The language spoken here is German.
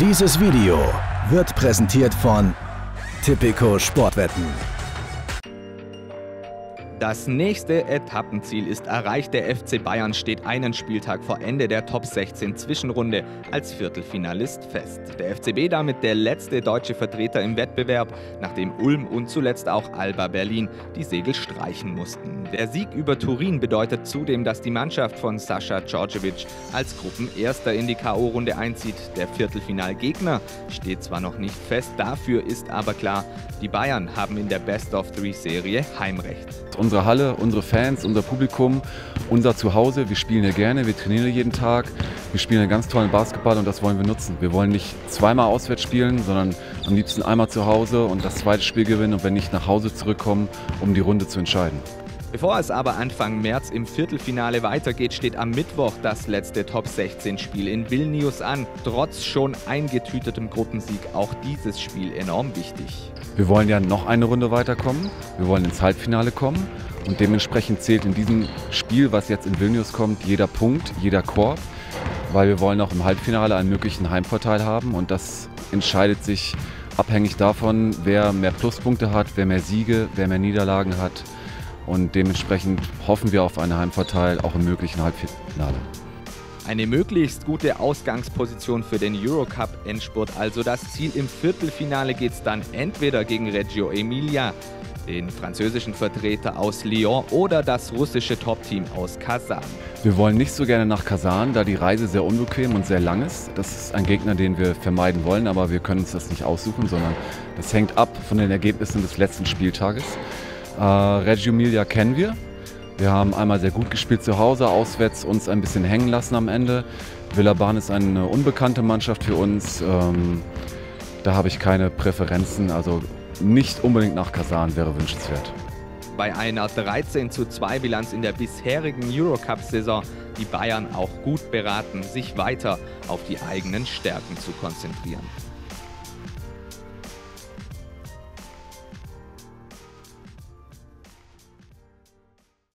Dieses Video wird präsentiert von Tipico Sportwetten. Das nächste Etappenziel ist erreicht. Der FC Bayern steht einen Spieltag vor Ende der Top 16 Zwischenrunde als Viertelfinalist fest. Der FCB damit der letzte deutsche Vertreter im Wettbewerb, nachdem Ulm und zuletzt auch Alba Berlin die Segel streichen mussten. Der Sieg über Turin bedeutet zudem, dass die Mannschaft von Sascha Djordjevic als Gruppenerster in die K.O.-Runde einzieht. Der Viertelfinalgegner steht zwar noch nicht fest, dafür ist aber klar, die Bayern haben in der Best-of-Three-Serie Heimrecht. Unsere Halle, unsere Fans, unser Publikum, unser Zuhause. Wir spielen hier gerne, wir trainieren hier jeden Tag. Wir spielen einen ganz tollen Basketball und das wollen wir nutzen. Wir wollen nicht zweimal auswärts spielen, sondern am liebsten einmal zu Hause und das zweite Spiel gewinnen und wenn nicht nach Hause zurückkommen, um die Runde zu entscheiden. Bevor es aber Anfang März im Viertelfinale weitergeht, steht am Mittwoch das letzte Top-16-Spiel in Vilnius an. Trotz schon eingetütetem Gruppensieg auch dieses Spiel enorm wichtig. Wir wollen ja noch eine Runde weiterkommen, wir wollen ins Halbfinale kommen und dementsprechend zählt in diesem Spiel, was jetzt in Vilnius kommt, jeder Punkt, jeder Korb, weil wir wollen auch im Halbfinale einen möglichen Heimvorteil haben und das entscheidet sich abhängig davon, wer mehr Pluspunkte hat, wer mehr Siege, wer mehr Niederlagen hat. Und dementsprechend hoffen wir auf einen Heimvorteil auch im möglichen Halbfinale. Eine möglichst gute Ausgangsposition für den Eurocup-Endspurt, also das Ziel. Im Viertelfinale geht es dann entweder gegen Reggio Emilia, den französischen Vertreter aus Lyon, oder das russische Top-Team aus Kasan. Wir wollen nicht so gerne nach Kasan, da die Reise sehr unbequem und sehr lang ist. Das ist ein Gegner, den wir vermeiden wollen, aber wir können uns das nicht aussuchen, sondern das hängt ab von den Ergebnissen des letzten Spieltages. Reggio Emilia kennen wir. Wir haben einmal sehr gut gespielt zu Hause, auswärts uns ein bisschen hängen lassen am Ende. Villeurbanne ist eine unbekannte Mannschaft für uns. Da habe ich keine Präferenzen, also nicht unbedingt nach Kasan wäre wünschenswert. Bei einer 13:2 Bilanz in der bisherigen Eurocup-Saison die Bayern auch gut beraten, sich weiter auf die eigenen Stärken zu konzentrieren.